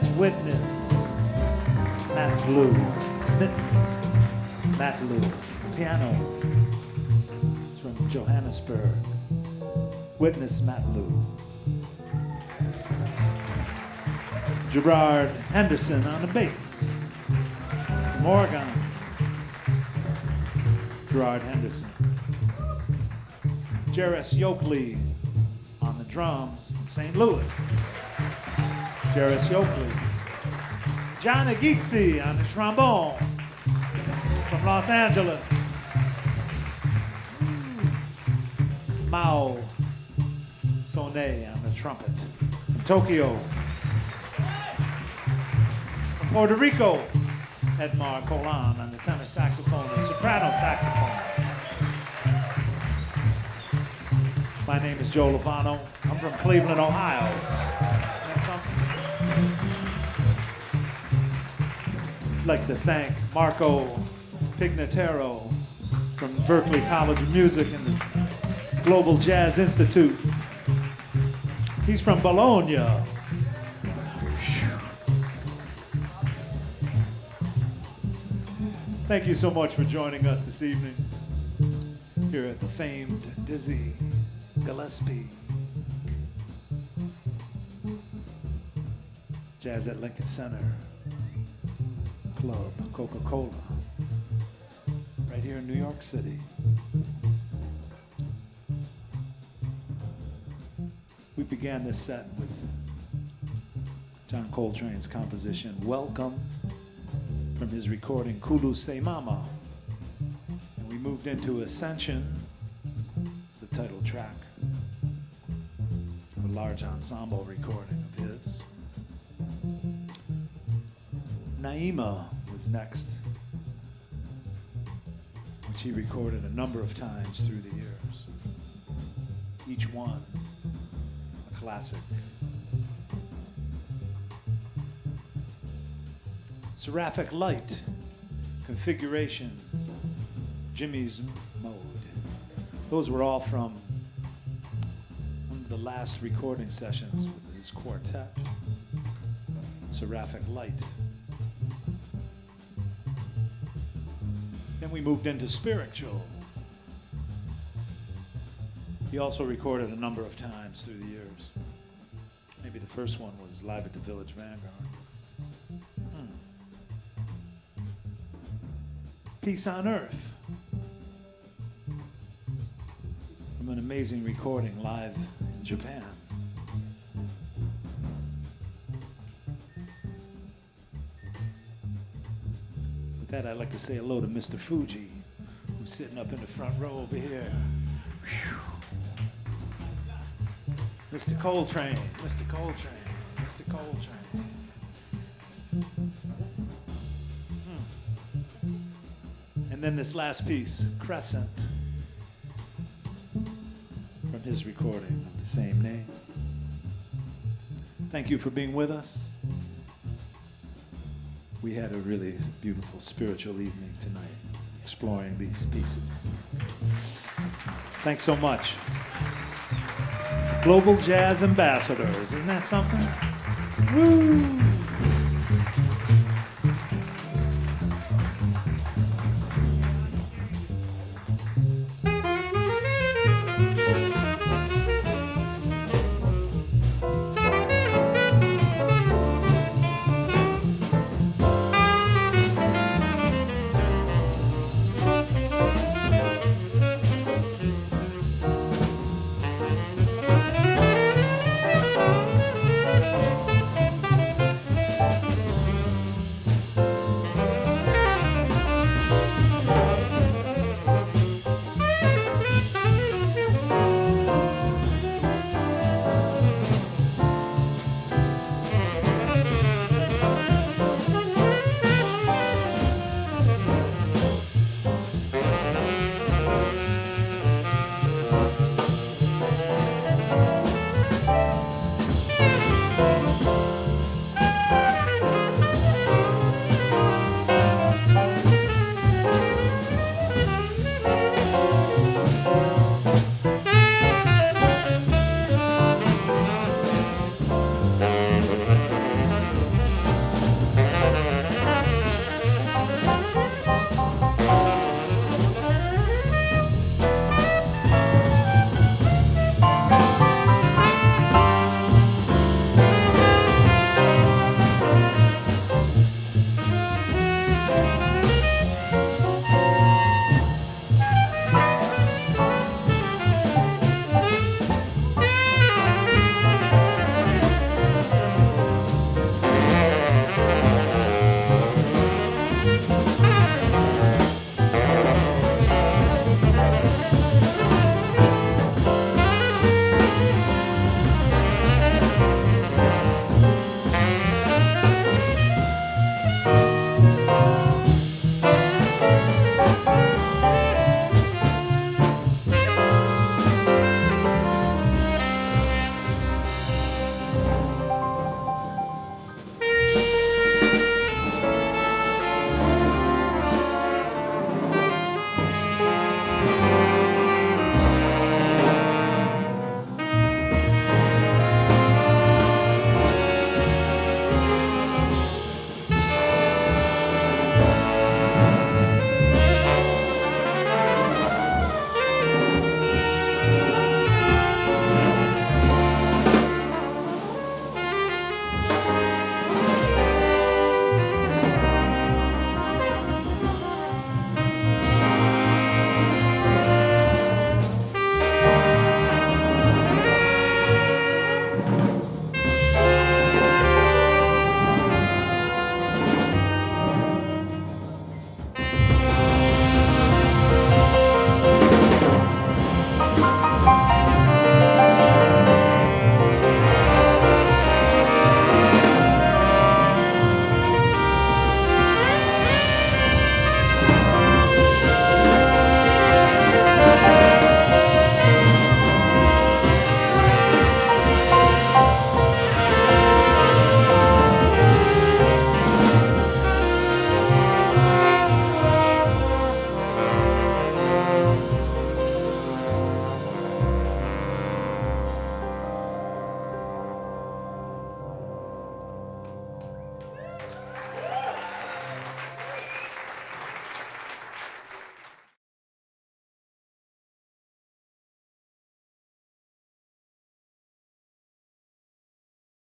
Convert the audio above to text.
Let's witness Matlou. Witness Matlou. Piano. It's from Johannesburg. Witness Matlou. Gerard Henderson on the bass. From Oregon. Gerard Henderson. Jharis Yokley on the drums from St. Louis. Jharis Yokley. John Egizi on the trombone from Los Angeles. Mao Sone on the trumpet from Tokyo. From Puerto Rico, Edmar Colon on the tenor saxophone and soprano saxophone. My name is Joe Lovano. I'm from Cleveland, Ohio. That's something. I'd like to thank Marco Pignataro from Berklee College of Music and the Global Jazz Institute. He's from Bologna. Thank you so much for joining us this evening here at the famed Dizzy Gillespie Jazz at Lincoln Center Club, Coca-Cola, right here in New York City. We began this set with John Coltrane's composition, Welcome, from his recording, Kulu Se Mama. And we moved into Ascension, it's the title track, a large ensemble recording of his. Naima was next, which he recorded a number of times through the years. Each one a classic. Seraphic Light, Configuration, Jimmy's Mode. Those were all from one of the last recording sessions with his quartet, Seraphic Light. Then we moved into Spiritual. He also recorded a number of times through the years. Maybe the first one was live at the Village Vanguard. Peace on Earth, from an amazing recording live in Japan. With that, I'd like to say hello to Mr. Fuji, who's sitting up in the front row over here. Whew. Mr. Coltrane, Mr. Coltrane, Mr. Coltrane. And then this last piece, Crescent, from his recording of the same name. Thank you for being with us. We had a really beautiful spiritual evening tonight, exploring these pieces. Thanks so much. Global Jazz Ambassadors, isn't that something? Woo!